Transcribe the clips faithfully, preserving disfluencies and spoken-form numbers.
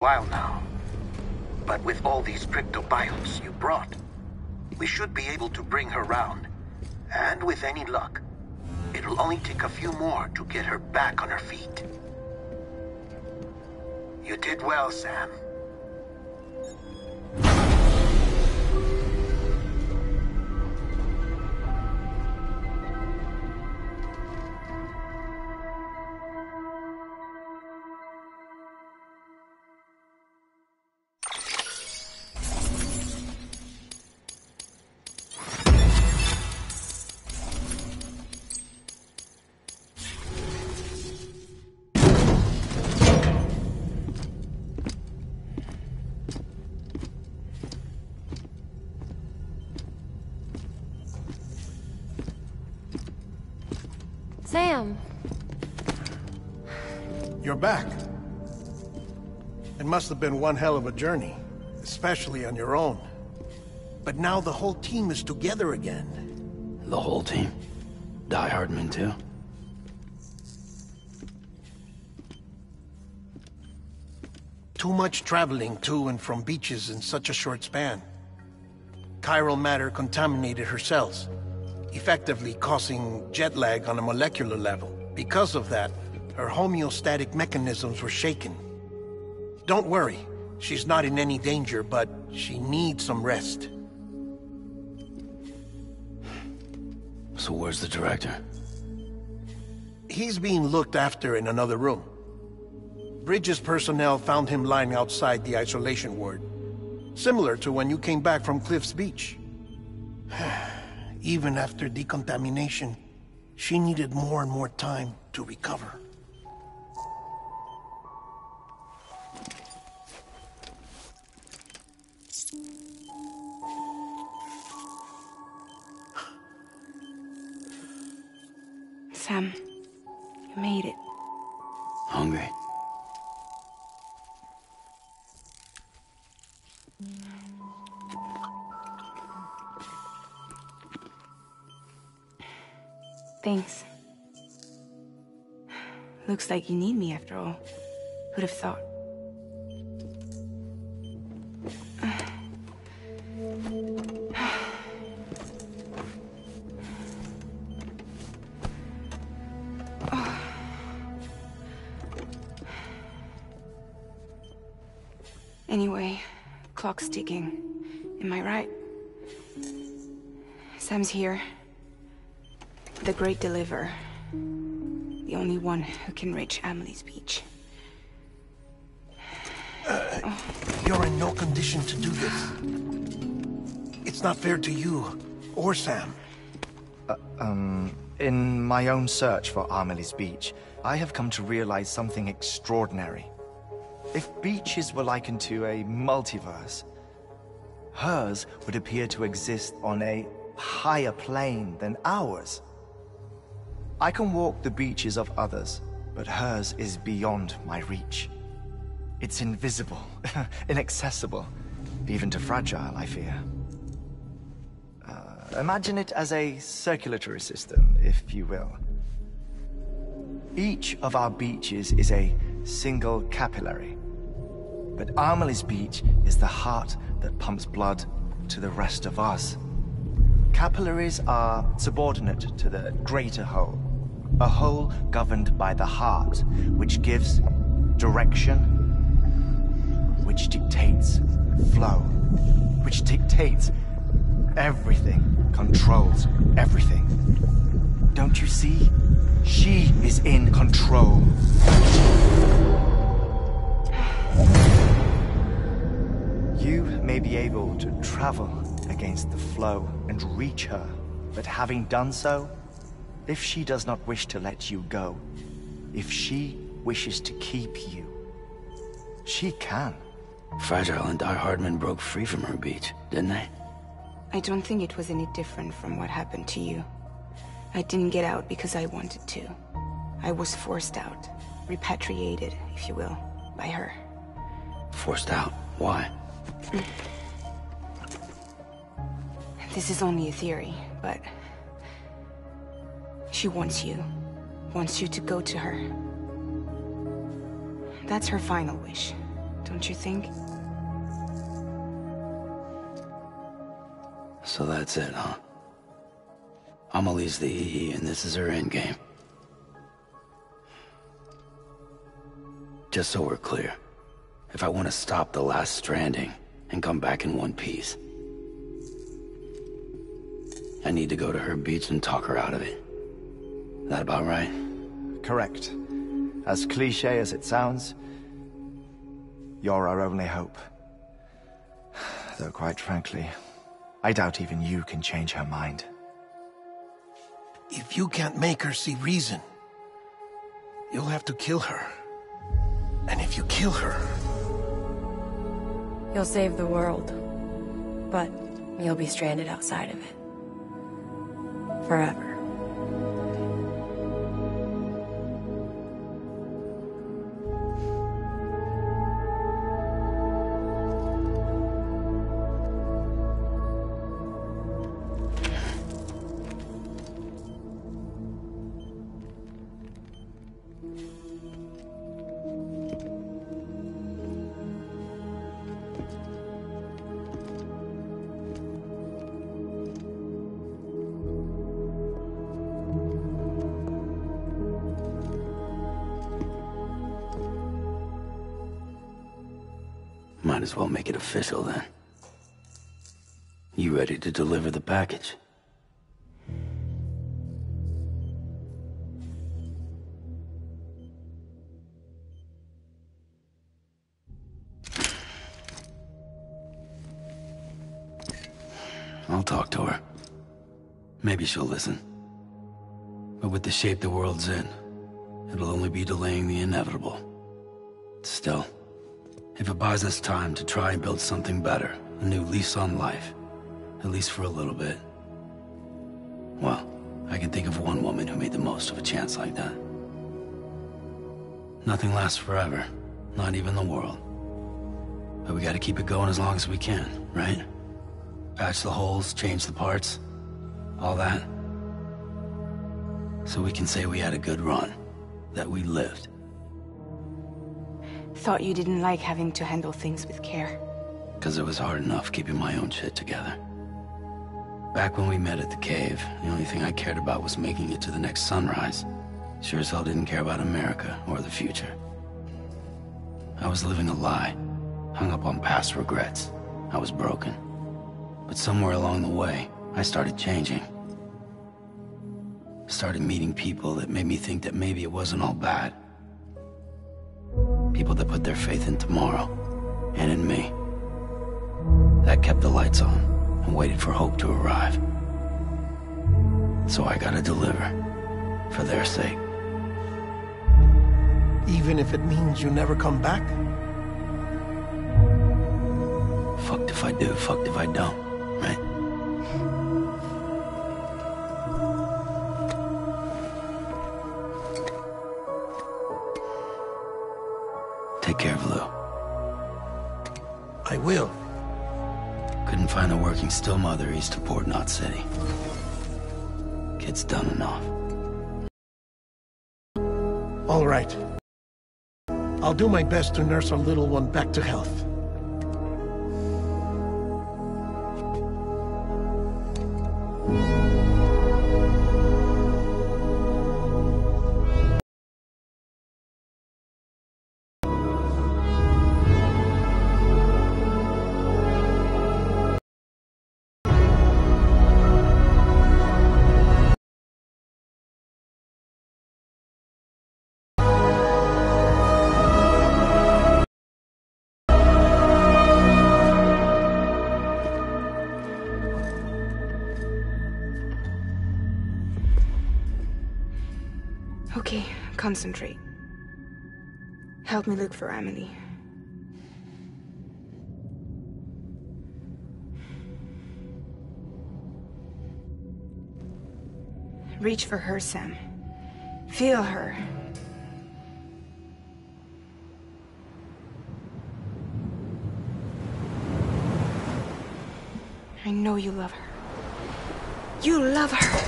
while now. But with all these cryptobiomes you brought, we should be able to bring her round. And with any luck, it'll only take a few more to get her back on her feet. You did well, Sam. Sam! You're back. It must have been one hell of a journey, especially on your own. But now the whole team is together again. The whole team? Die Hardman too? Too much traveling to and from beaches in such a short span. Chiral matter contaminated her cells, effectively causing jet lag on a molecular level. Because of that, her homeostatic mechanisms were shaken. Don't worry, she's not in any danger, but she needs some rest. So where's the director? He's being looked after in another room. Bridges personnel found him lying outside the isolation ward, similar to when you came back from Cliff's Beach. Even after decontamination, she needed more and more time to recover. Sam, you made it. Hungry? Thanks. Looks like you need me after all. Who'd have thought? Anyway, clock's ticking. Am I right? Sam's here. The Great Deliverer. The only one who can reach Amelie's Beach. Uh, oh. You're in no condition to do this. It's not fair to you, or Sam. Uh, um, in my own search for Amelie's Beach, I have come to realize something extraordinary. If beaches were likened to a multiverse, hers would appear to exist on a higher plane than ours. I can walk the beaches of others, but hers is beyond my reach. It's invisible, inaccessible, even to fragile, I fear. Uh, imagine it as a circulatory system, if you will. Each of our beaches is a single capillary, but Amelie's Beach is the heart that pumps blood to the rest of us. Capillaries are subordinate to the greater whole, a whole governed by the heart, which gives direction, which dictates flow, which dictates everything, controls everything. Don't you see? She is in control. You may be able to travel against the flow and reach her, but having done so, if she does not wish to let you go, if she wishes to keep you, she can. Fragile and Die Hardman broke free from her beach, didn't they? I don't think it was any different from what happened to you. I didn't get out because I wanted to. I was forced out, repatriated, if you will, by her. Forced out? Why? This is only a theory, but she wants you, wants you to go to her. That's her final wish, don't you think? So that's it, huh? Amelie's the E E, and this is her endgame. Just so we're clear, if I want to stop the last Stranding and come back in one piece, I need to go to her beach and talk her out of it. That about right? Correct. As cliche as it sounds, you're our only hope. Though quite frankly, I doubt even you can change her mind. If you can't make her see reason, you'll have to kill her. And if you kill her... You'll save the world, but you'll be stranded outside of it. Forever. Might as well make it official then. You ready to deliver the package? I'll talk to her. Maybe she'll listen. But with the shape the world's in, it'll only be delaying the inevitable. Still, if it buys us time to try and build something better, a new lease on life, at least for a little bit, well, I can think of one woman who made the most of a chance like that. Nothing lasts forever, not even the world. But we gotta keep it going as long as we can, right? Patch the holes, change the parts, all that. So we can say we had a good run, that we lived. Thought you didn't like having to handle things with care. Because it was hard enough keeping my own shit together. Back when we met at the cave, the only thing I cared about was making it to the next sunrise. Sure as hell didn't care about America or the future. I was living a lie, hung up on past regrets. I was broken. But somewhere along the way, I started changing. Started meeting people that made me think that maybe it wasn't all bad. People that put their faith in tomorrow, and in me. That kept the lights on, and waited for hope to arrive. So I gotta deliver, for their sake. Even if it means you never come back? Fucked if I do, fucked if I don't, right? Take care of Lou. I will. Couldn't find a working still mother east of Port Knot City. Kid's done enough. All right. I'll do my best to nurse our little one back to health. Okay, concentrate. Help me look for Amelie. Reach for her, Sam. Feel her. I know you love her. You love her!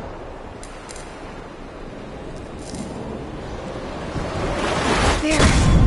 There!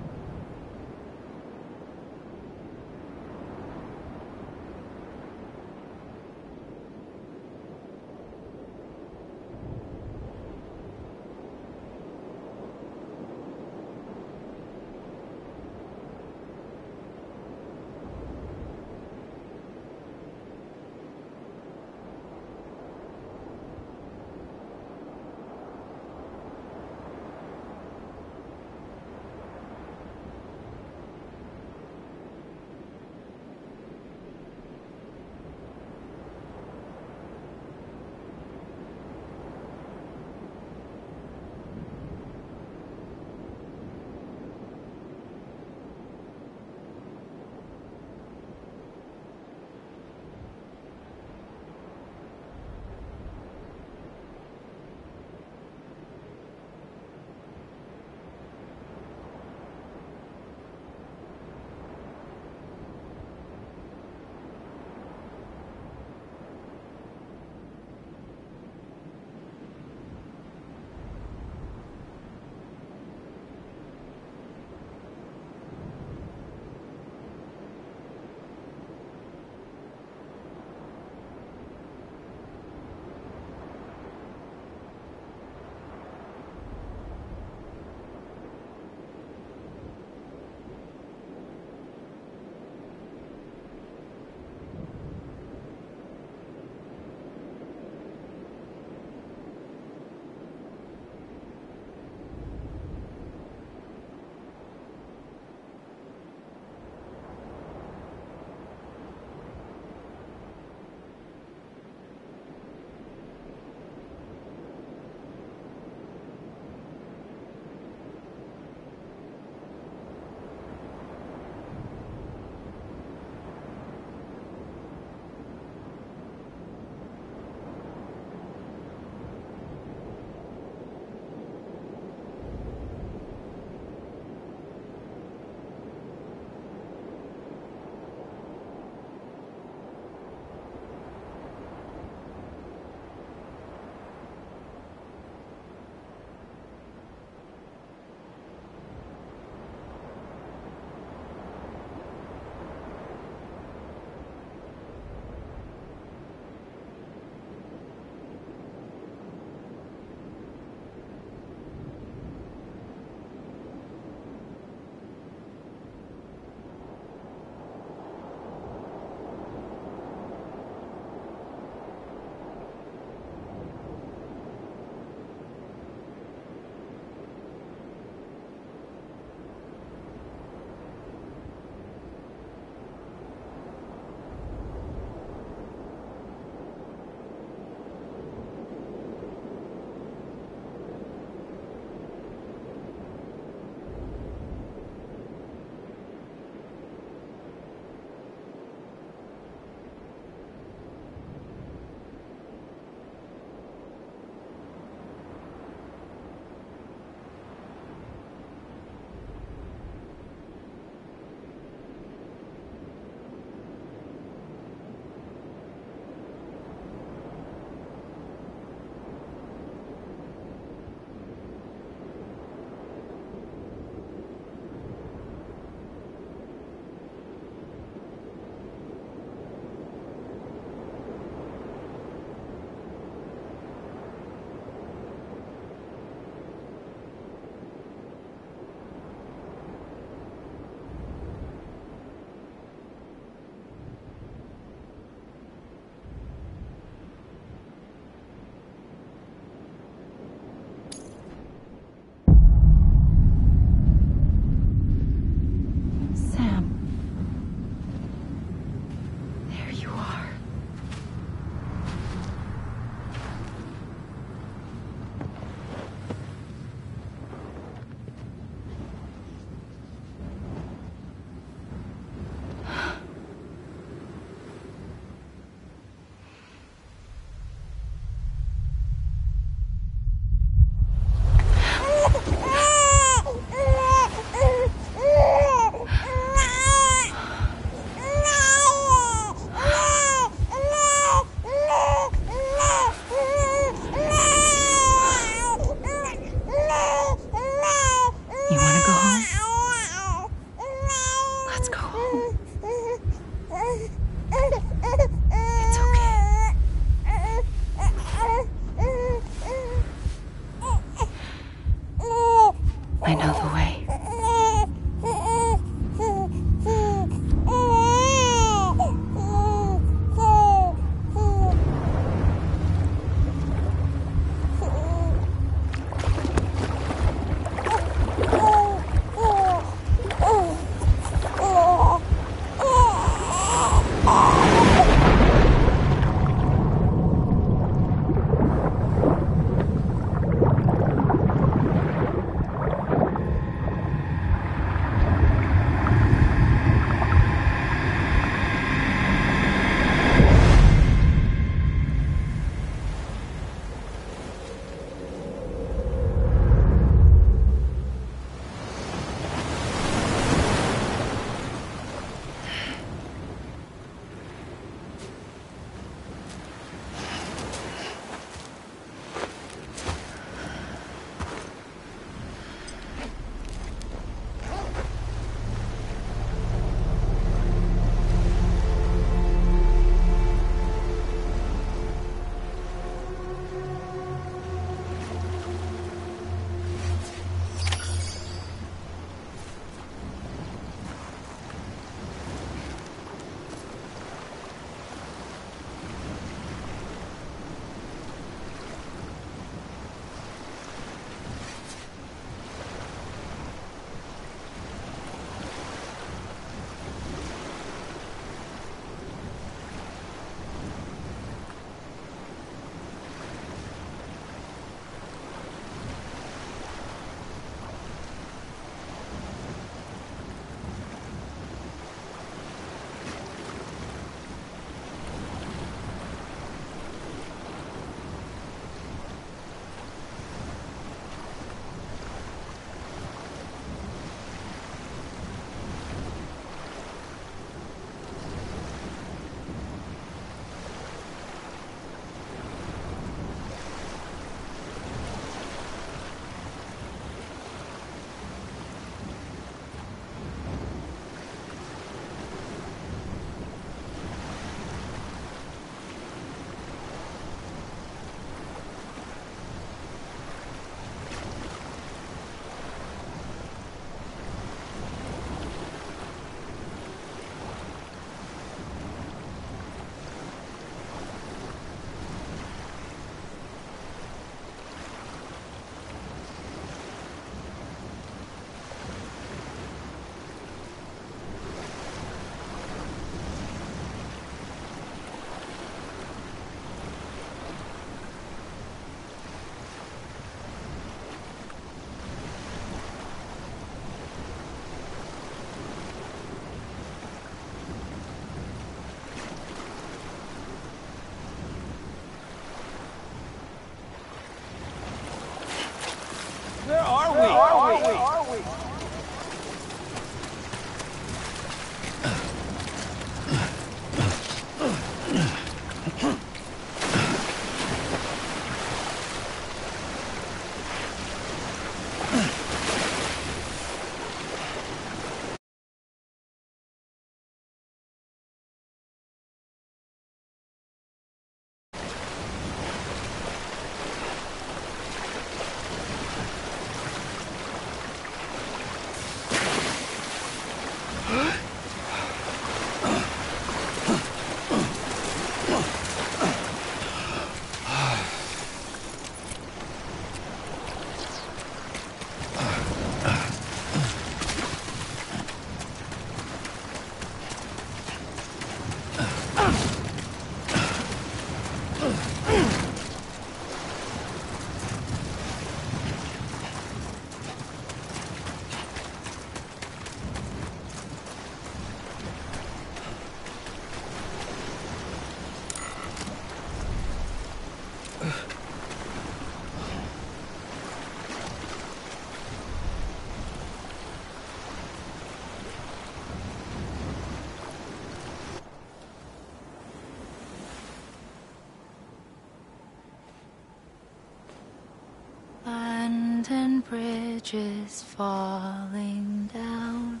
London Bridge is falling down,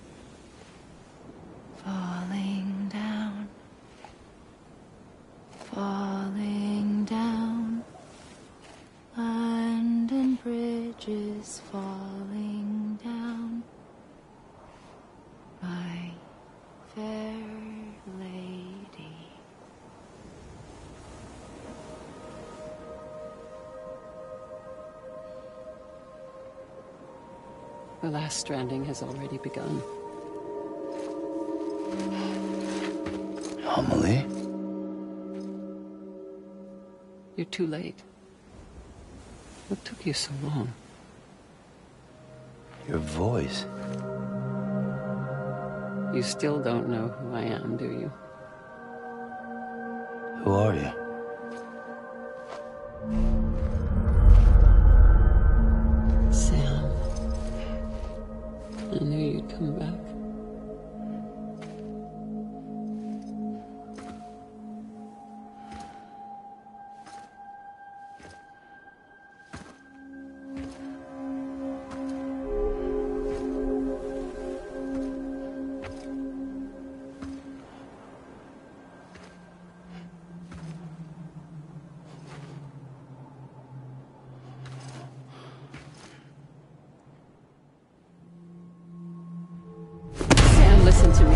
falling down, falling down. London Bridge is falling down, my fair lady. The last stranding has already begun. Amelie? You're too late. What took you so long? Your voice. You still don't know who I am, do you? Who are you? Sam. I knew you'd come back. Sam, listen to me.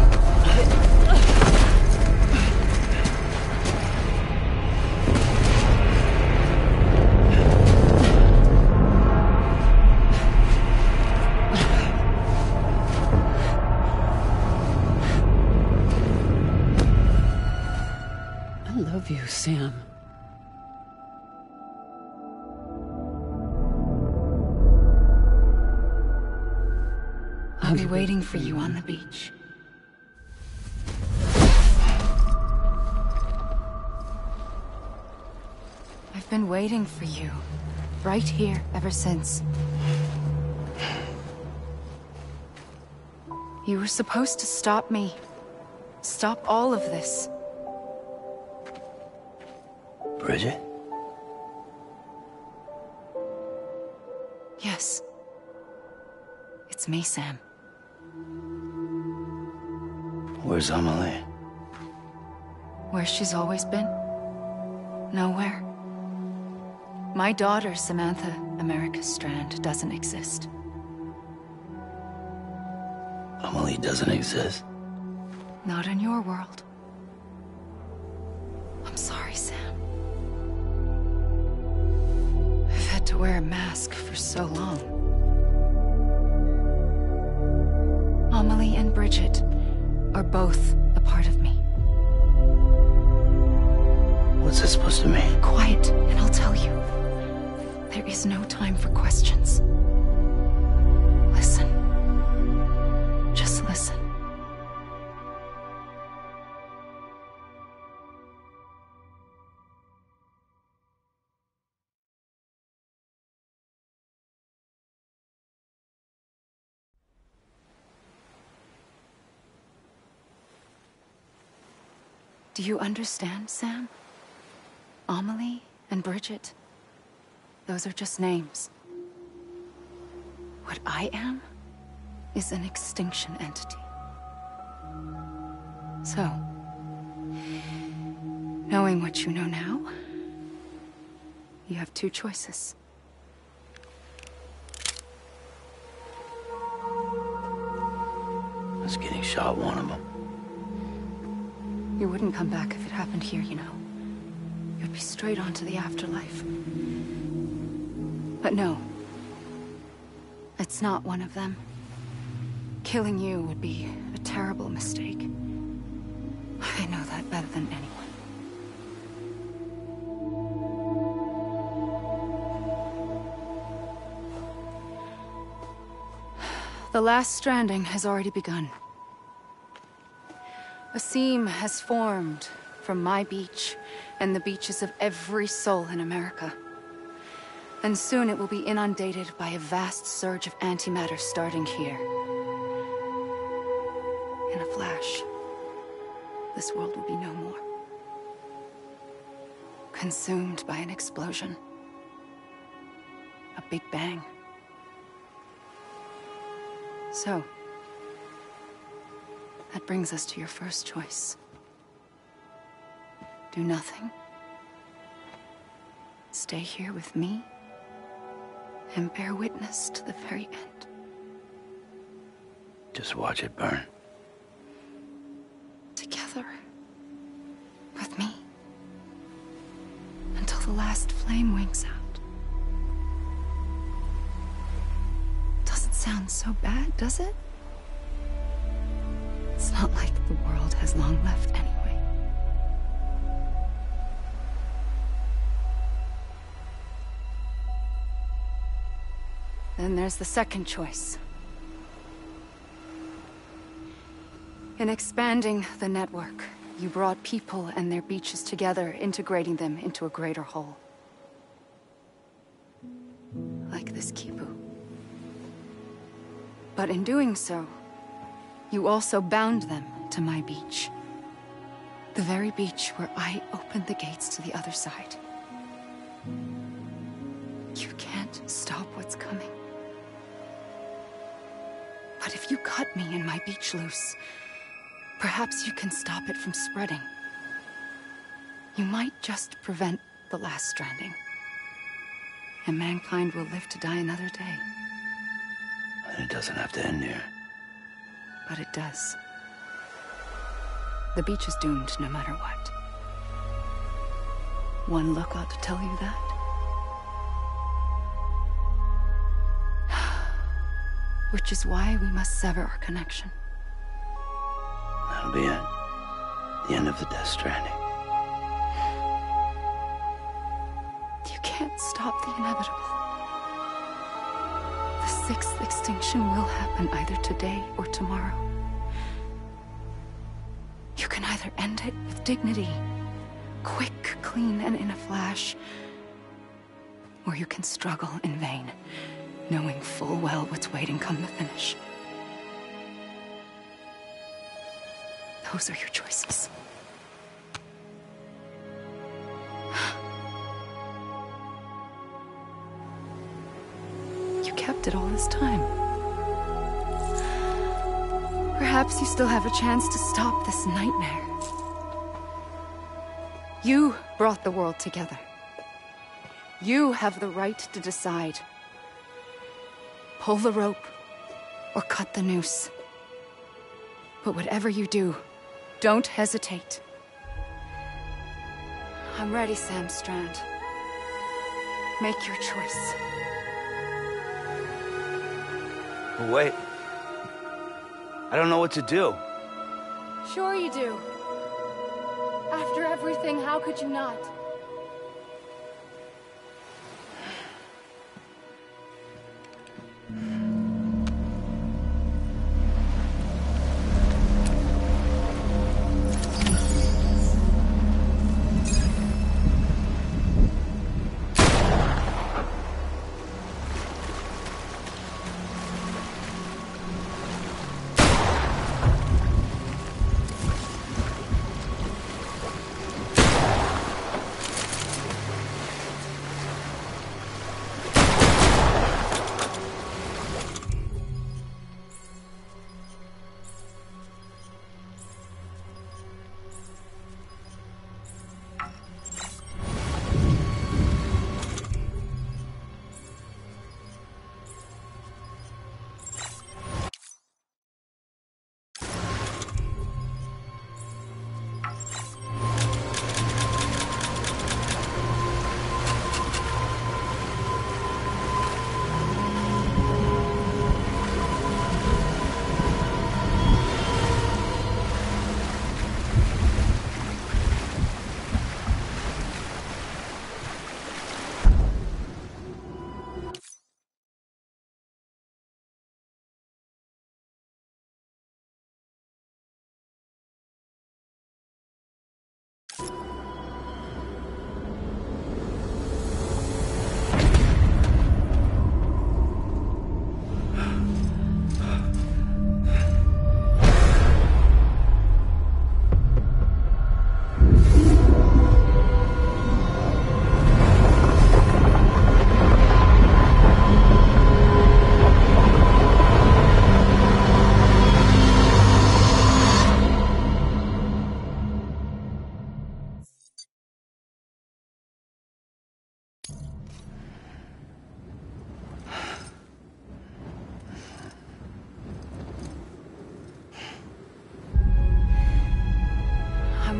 I love you, Sam. I'll be waiting for you on the beach. I've been waiting for you, right here, ever since. You were supposed to stop me. Stop all of this. Bridget? Yes. It's me, Sam. Where's Amelie? Where she's always been. Nowhere. My daughter, Samantha America Strand, doesn't exist. Amelie doesn't exist. Not in your world. I'm sorry, Sam. I've had to wear a mask for so long. Amelie and Bridget are both a part of me. What's that supposed to mean? Quiet, and I'll tell you. There is no time for questions. Listen. Just listen. Do you understand, Sam? Amelie and Bridget, those are just names. What I am is an extinction entity. So, knowing what you know now, you have two choices. Us getting shot one of them. You wouldn't come back if it happened here, you know. You'd be straight on to the afterlife. But no. It's not one of them. Killing you would be a terrible mistake. I know that better than anyone. The last stranding has already begun. A seam has formed from my beach and the beaches of every soul in America. And soon it will be inundated by a vast surge of antimatter starting here. In a flash, this world will be no more. Consumed by an explosion. A big bang. So, that brings us to your first choice. Do nothing. Stay here with me and bear witness to the very end. Just watch it burn. Together. With me. Until the last flame winks out. Doesn't sound so bad, does it? It's not like the world has long left anyway. Then there's the second choice. In expanding the network, you brought people and their beaches together, integrating them into a greater whole. Like this Kipu. But in doing so, you also bound them to my beach. The very beach where I opened the gates to the other side. You can't stop what's coming. But if you cut me and my beach loose, perhaps you can stop it from spreading. You might just prevent the last stranding. And mankind will live to die another day. And it doesn't have to end here. But it does. The beach is doomed no matter what. One look ought to tell you that. Which is why we must sever our connection. That'll be it. The end of the Death Stranding. You can't stop the inevitable. The sixth extinction will happen either today or tomorrow. You can either end it with dignity, quick, clean, and in a flash, or you can struggle in vain, knowing full well what's waiting come the finish. Those are your choices. You kept it all this time. Perhaps you still have a chance to stop this nightmare. You brought the world together. You have the right to decide. Pull the rope, or cut the noose. But whatever you do, don't hesitate. I'm ready, Sam Strand. Make your choice. Wait. I don't know what to do. Sure you do. After everything, how could you not?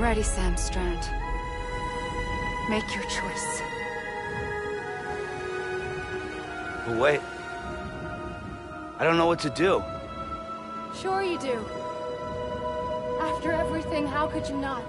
ready, Sam Strand. Make your choice. But wait. I don't know what to do. Sure you do. After everything, how could you not?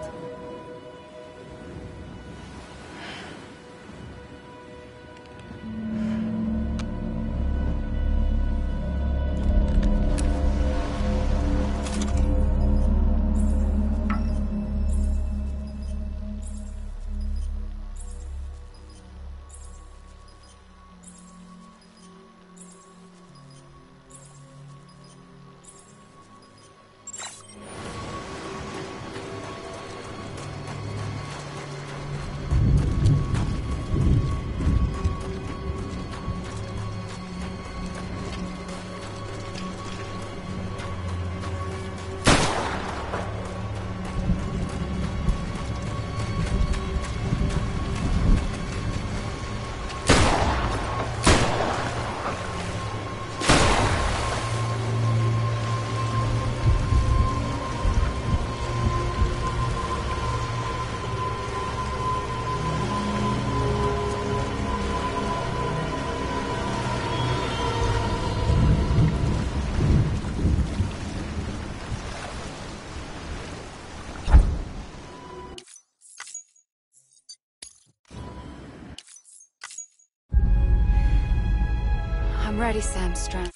I'm ready, Sam Strand.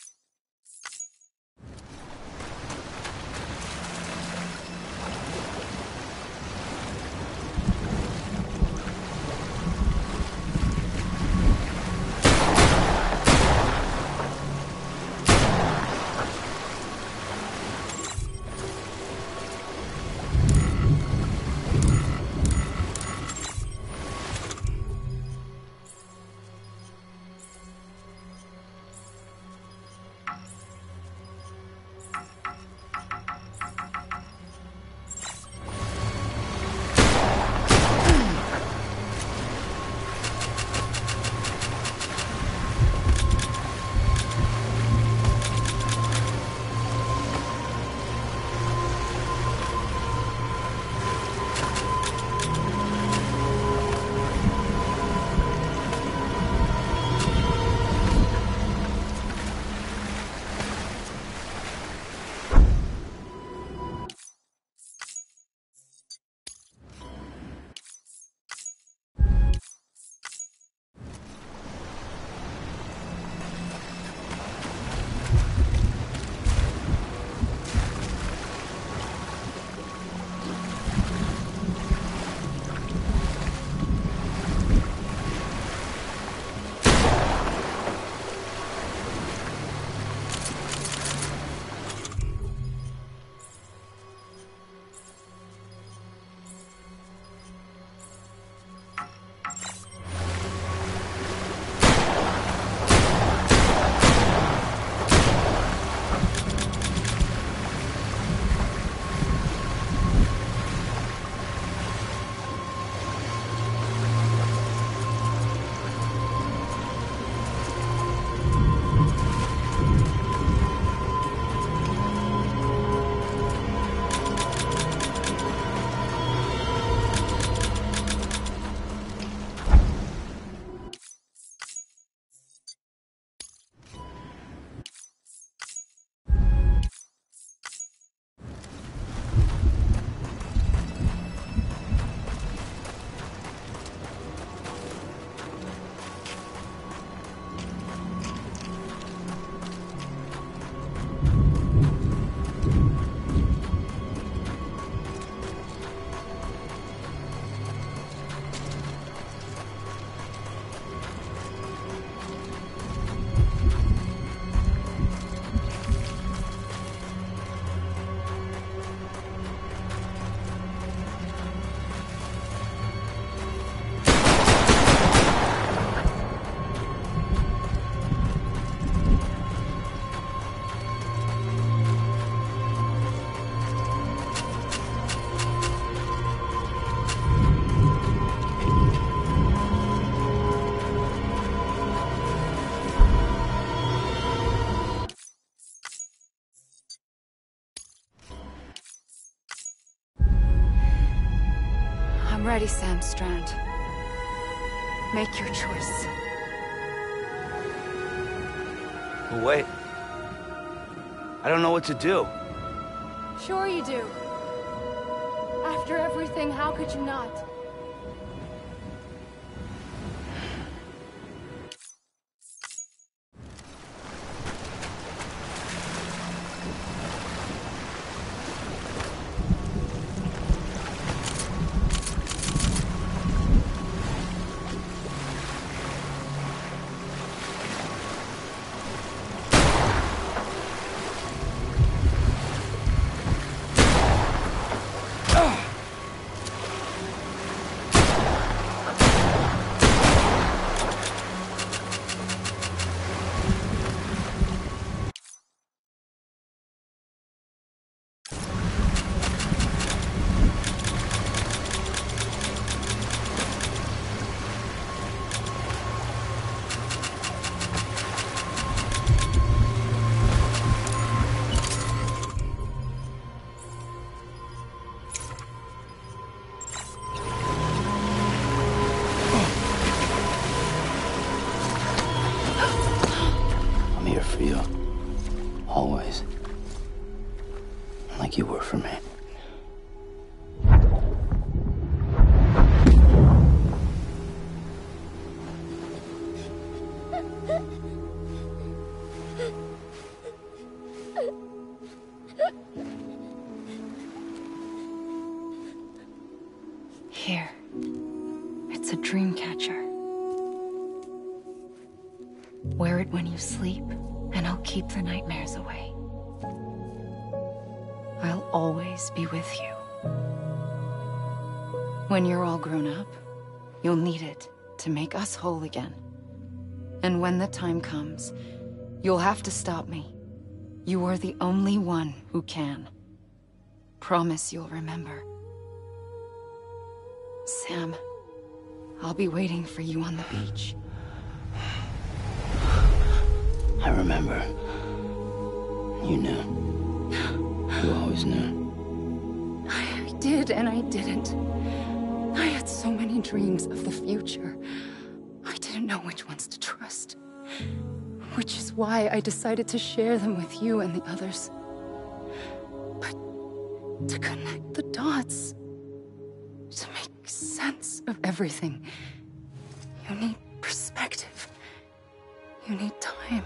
ready, Sam Strand. Make your choice. But wait. I don't know what to do. Sure you do. After everything, how could you not? For you. Always. Like you were for me. Here. It's a dream catcher. Wear it when you sleep, and I'll keep the nightmares away. I'll always be with you. When you're all grown up, you'll need it to make us whole again. And when the time comes, you'll have to stop me. You are the only one who can. Promise you'll remember. Sam, I'll be waiting for you on the beach. I remember. You knew. You always knew. I did and I didn't. I had so many dreams of the future. I didn't know which ones to trust. Which is why I decided to share them with you and the others. But to connect the dots, to make sense of everything, you need perspective. You need time.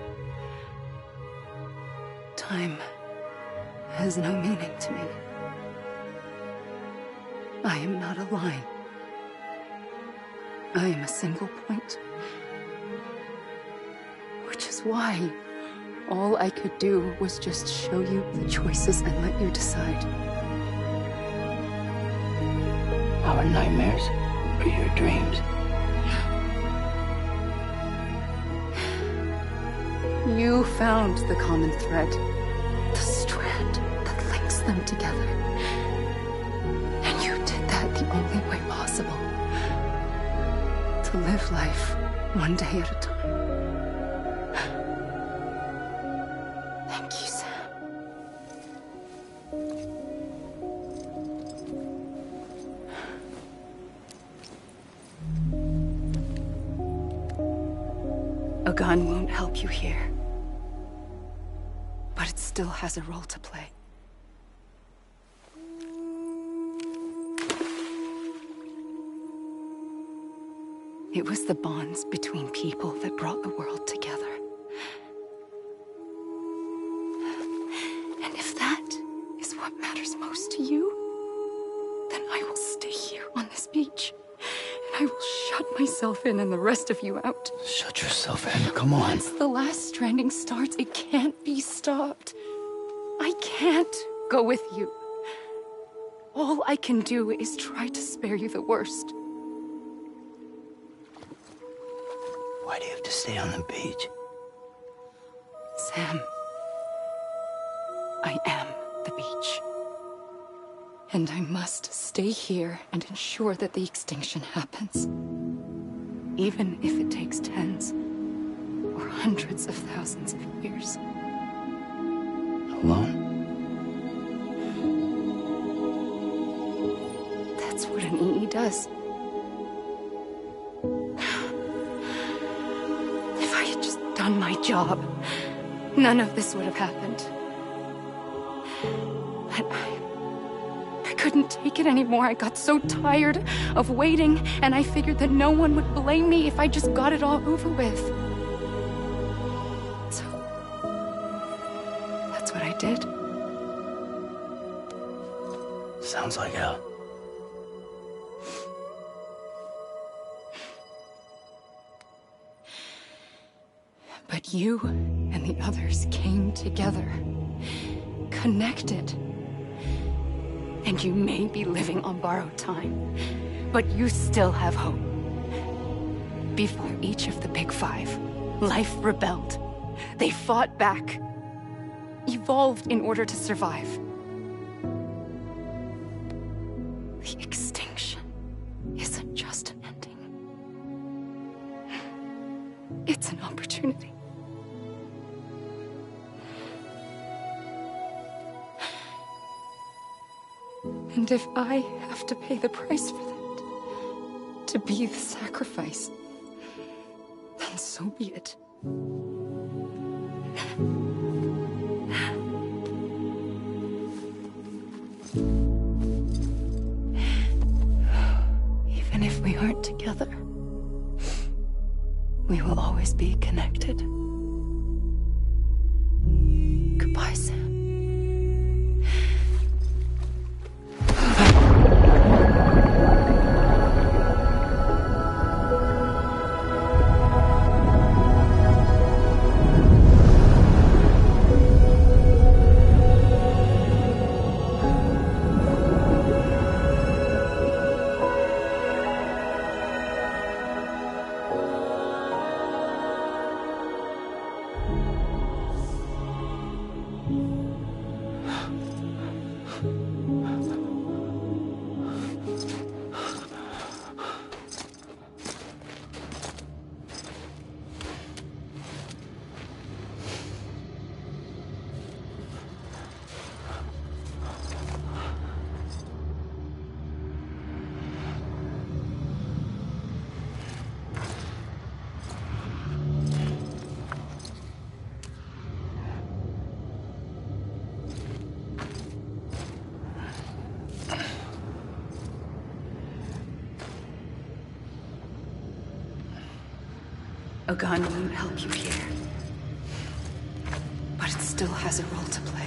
Time has no meaning to me. I am not a line. I am a single point. Which is why all I could do was just show you the choices and let you decide. Our nightmares are your dreams. You found the common thread, the strand that links them together. And you did that the only way possible. To live life one day at a time. Thank you, Sam. A gun won't help you here. But it still has a role to play. It was the bonds between people that brought the world together. And if that is what matters most to you, then I will stay here on this beach. And I will shut myself in and the rest of you out. Shut yourself in, come on. Once the last stranding starts, it can't be stopped. I can't go with you. All I can do is try to spare you the worst. Why do you have to stay on the beach? Sam, I am the beach. And I must stay here and ensure that the extinction happens. Even if it takes tens or hundreds of thousands of years. Alone? That's what an E E does. If I had just done my job, none of this would have happened. But I... I couldn't take it anymore. I got so tired of waiting, and I figured that no one would blame me if I just got it all over with. So... that's what I did. Sounds like hell. But you and the others came together, connected. And you may be living on borrowed time, but you still have hope. Before each of the Big Five, life rebelled. They fought back, evolved in order to survive. The extinction isn't just an ending. It's an opportunity. And if I have to pay the price for that, to be the sacrifice, then so be it. Even if we aren't together, we will always be connected. Goodbye, Sam. A gun won't help you here, but it still has a role to play.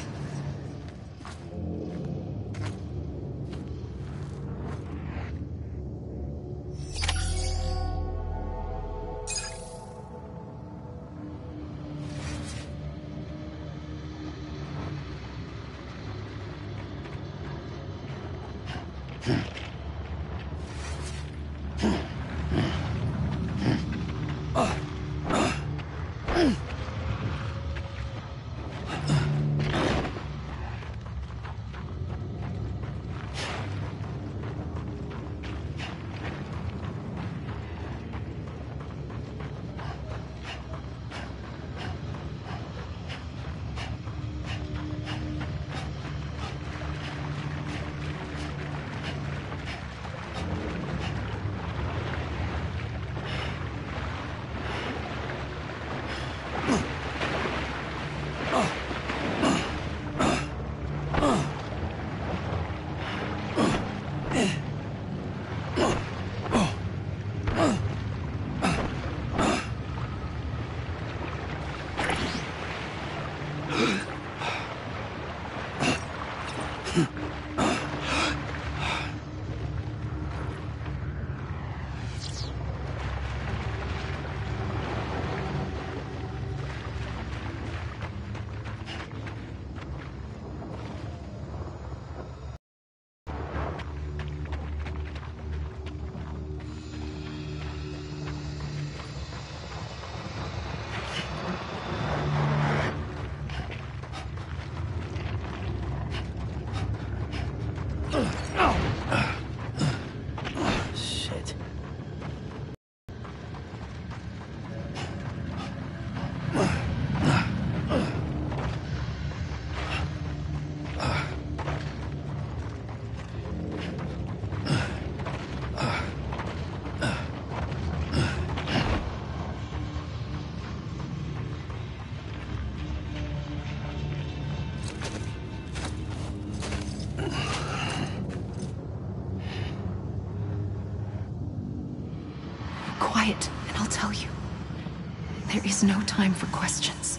quiet, and I'll tell you. There is no time for questions.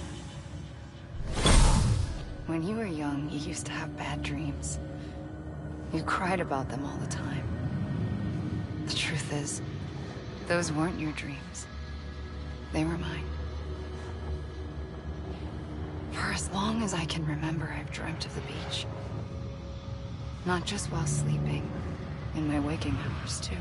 When you were young, you used to have bad dreams. You cried about them all the time. The truth is, those weren't your dreams. They were mine. For as long as I can remember, I've dreamt of the beach. Not just while sleeping, in my waking hours, too.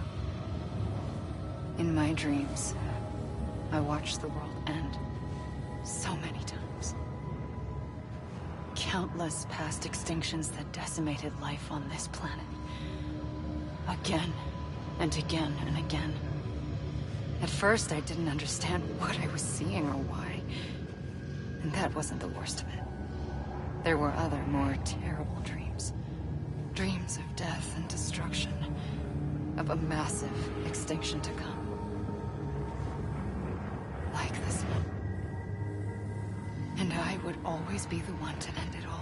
In my dreams, I watched the world end so many times. Countless past extinctions that decimated life on this planet. Again, and again, and again. At first, I didn't understand what I was seeing or why. And that wasn't the worst of it. There were other, more terrible dreams. Dreams of death and destruction. Of a massive extinction to come. Like this one. And I would always be the one to end it all.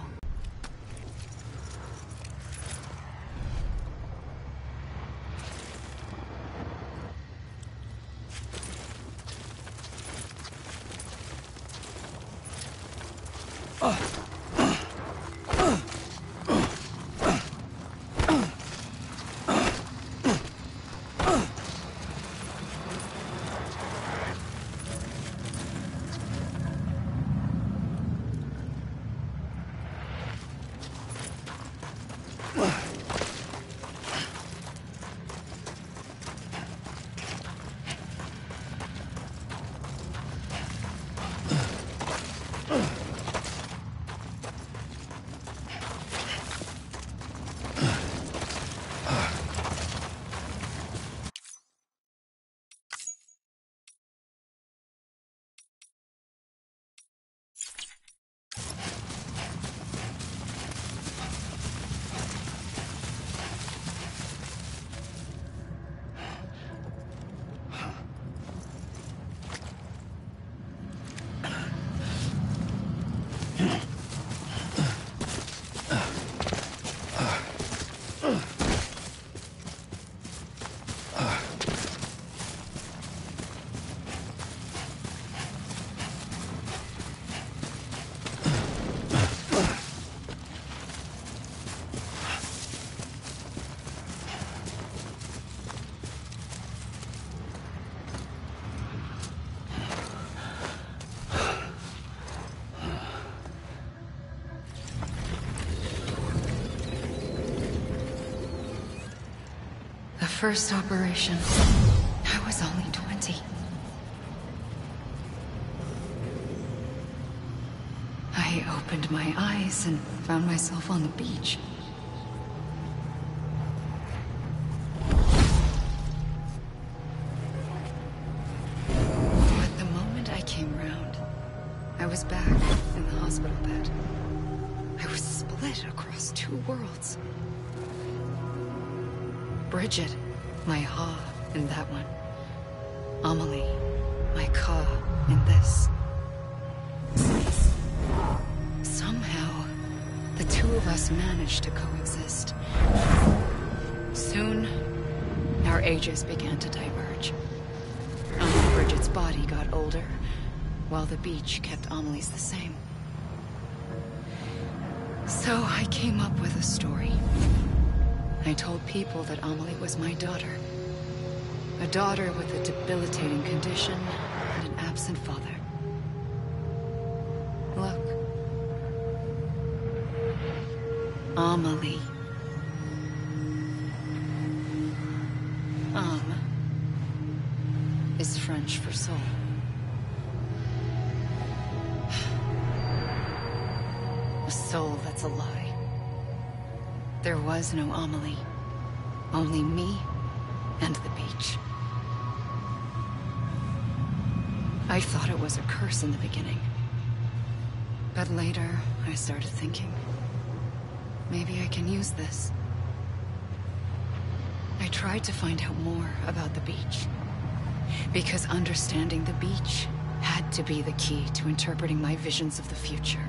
First operation, I was only twenty. I opened my eyes and found myself on the beach. But the moment I came round, I was back in the hospital bed. I was split across two worlds. Bridget, my Ha in that one. Amelie, my Ka in this. Somehow, the two of us managed to coexist. Soon, our ages began to diverge. Uncle Bridget's body got older, while the beach kept Amelie's the same. So I came up with a story. I told people that Amelie was my daughter. A daughter with a debilitating condition and an absent father. Look. Amelie. Ame is French for soul. A soul that's a lie. There was no Amelie. Only me and the beach. I thought it was a curse in the beginning. But later, I started thinking, maybe I can use this. I tried to find out more about the beach. Because understanding the beach had to be the key to interpreting my visions of the future.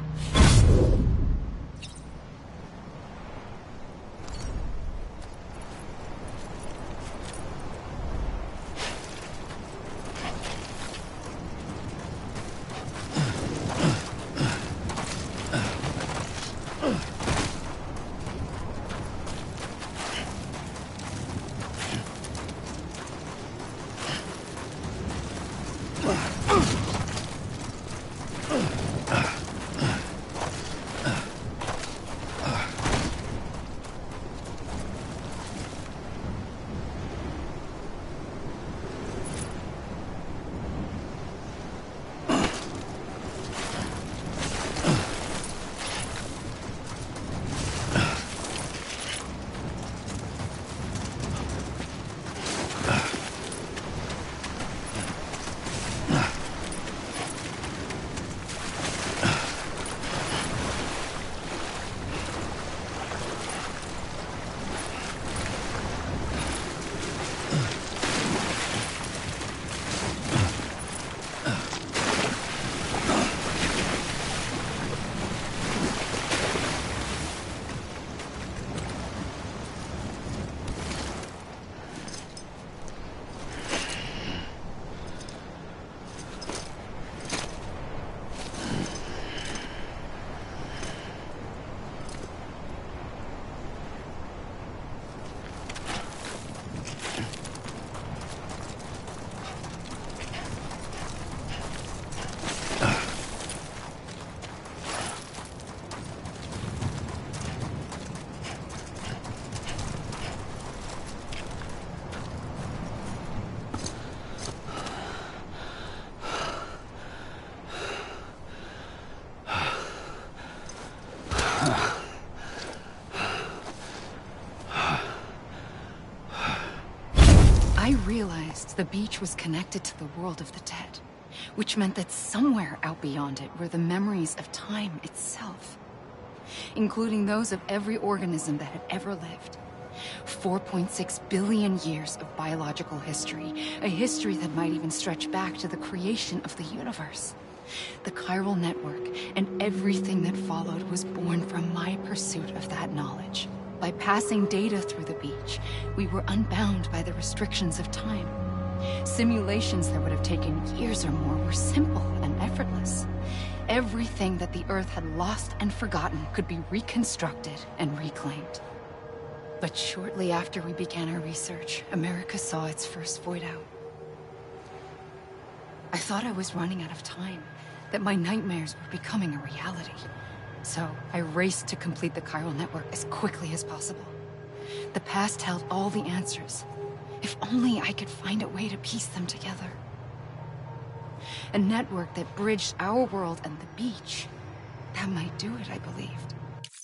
sixth, the beach was connected to the world of the dead, which meant that somewhere out beyond it were the memories of time itself, including those of every organism that had ever lived. four point six billion years of biological history, a history that might even stretch back to the creation of the universe. The chiral network and everything that followed was born from my pursuit of that knowledge. By passing data through the beach, we were unbound by the restrictions of time. Simulations that would have taken years or more were simple and effortless. Everything that the Earth had lost and forgotten could be reconstructed and reclaimed. But shortly after we began our research, America saw its first void out. I thought I was running out of time, that my nightmares were becoming a reality. So I raced to complete the chiral network as quickly as possible. The past held all the answers. If only I could find a way to piece them together. A network that bridged our world and the beach. That might do it, I believed.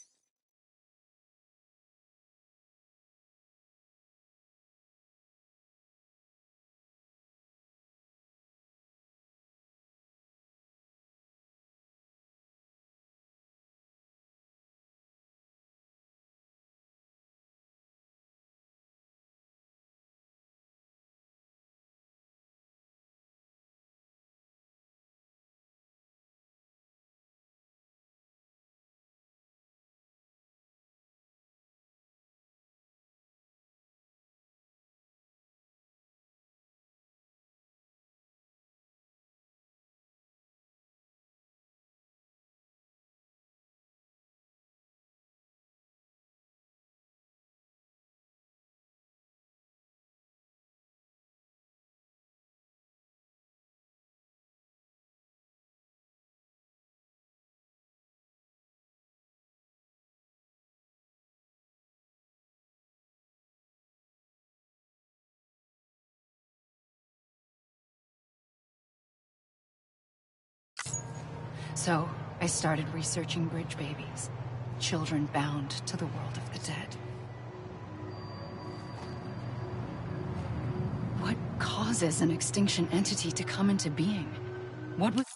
So, I started researching bridge babies, children bound to the world of the dead. What causes an extinction entity to come into being? What was...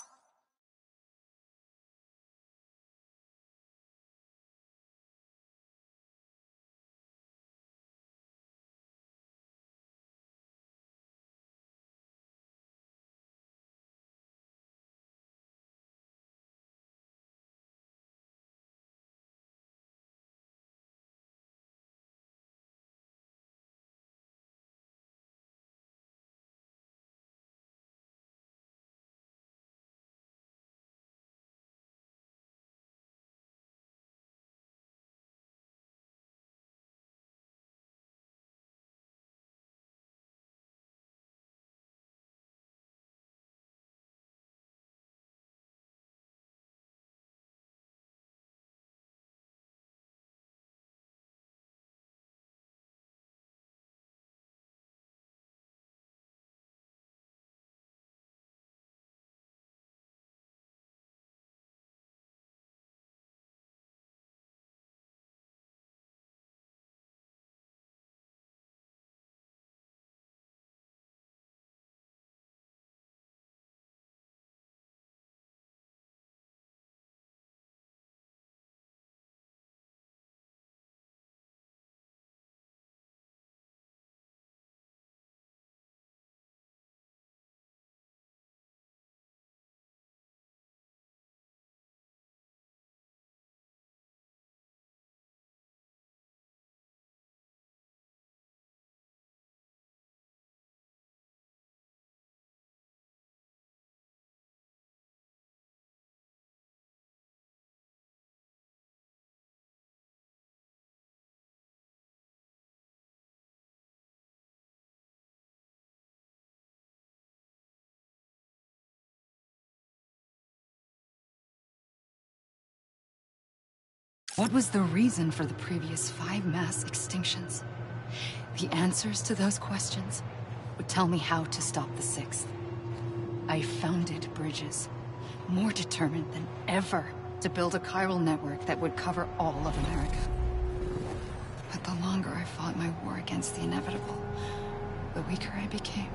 What was the reason for the previous five mass extinctions? The answers to those questions would tell me how to stop the sixth. I founded bridges, more determined than ever to build a chiral network that would cover all of America. But the longer I fought my war against the inevitable, the weaker I became.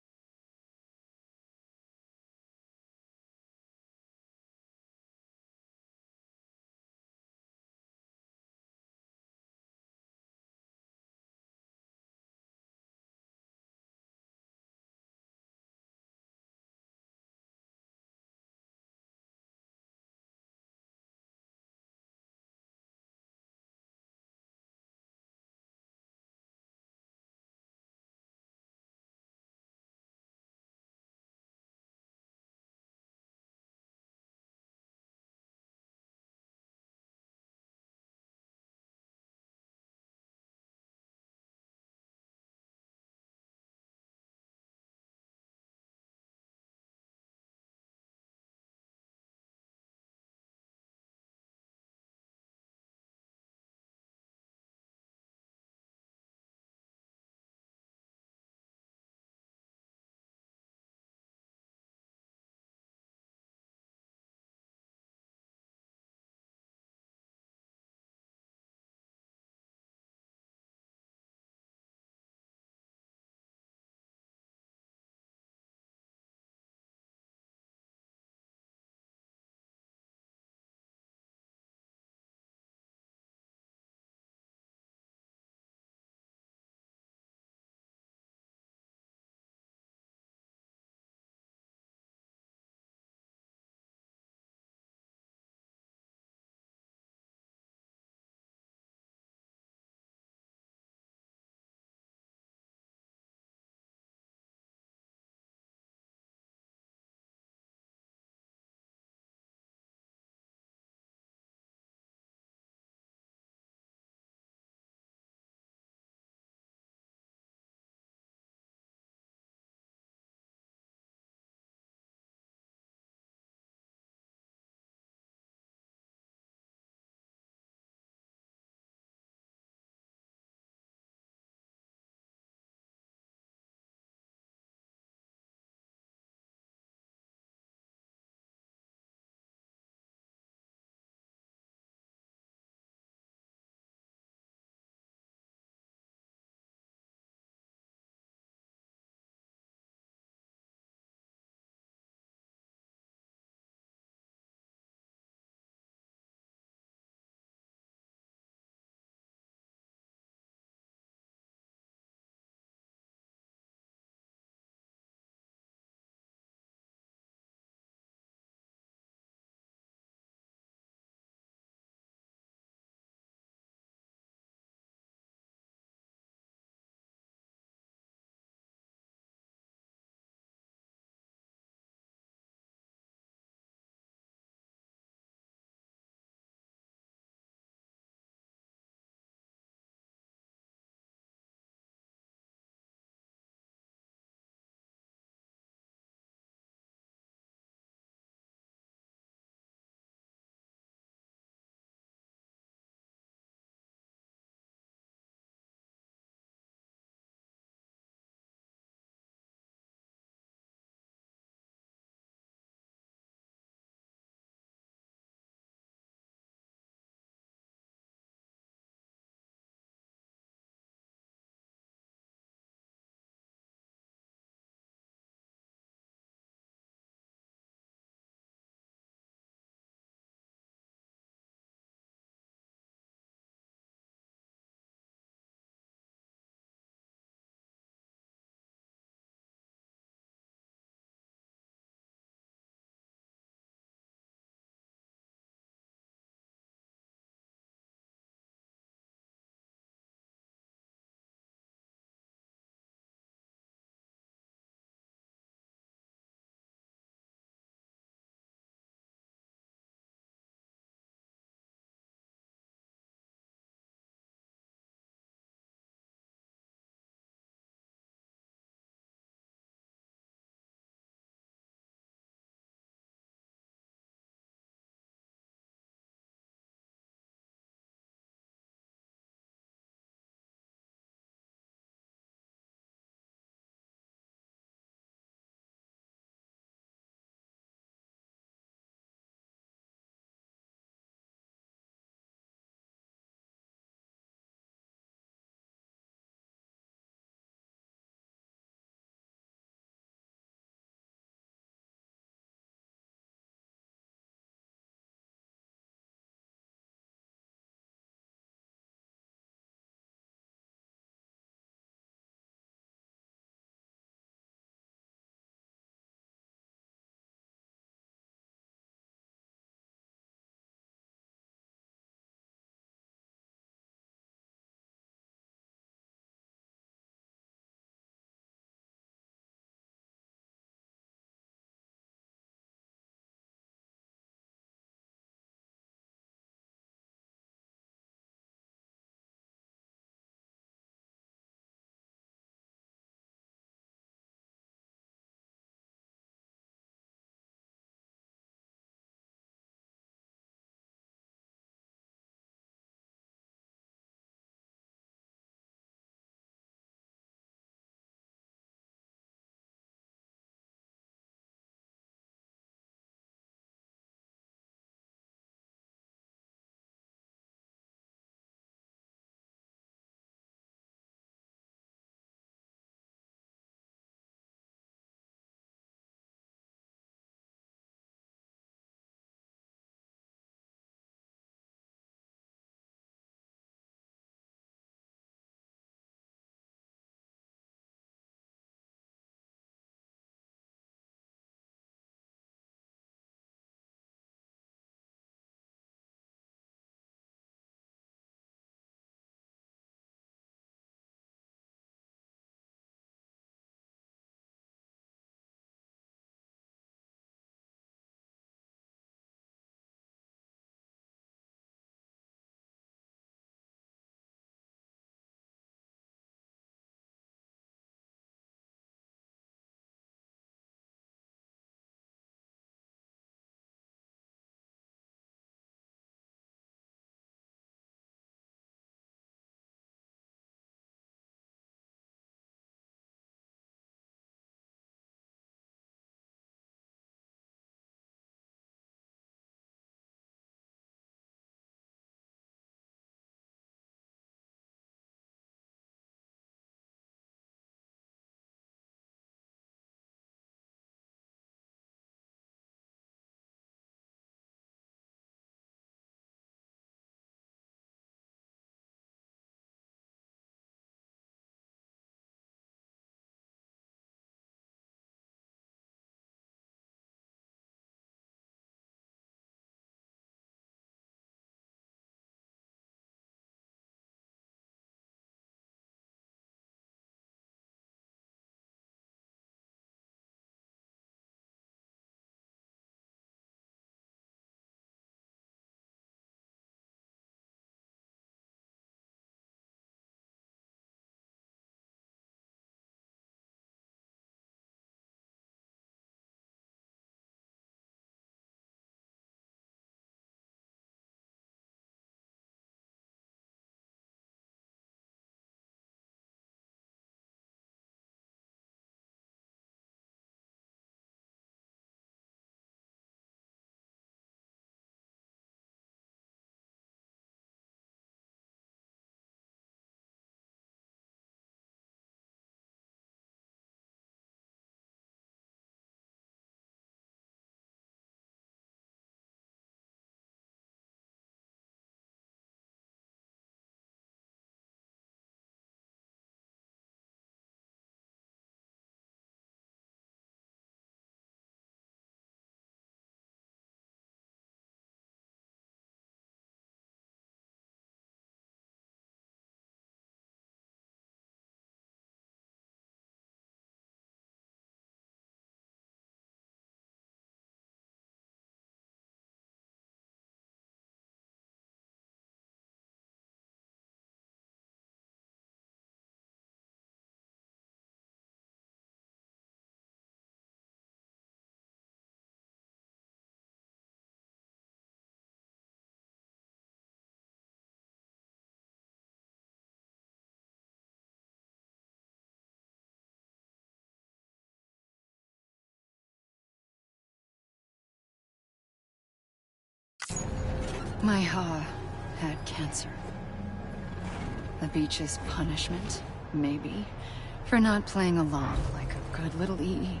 My Ha had cancer. The beach's punishment, maybe, for not playing along like a good little E E.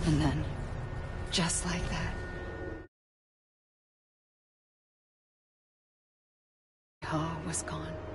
And then, just like that, Ha was gone.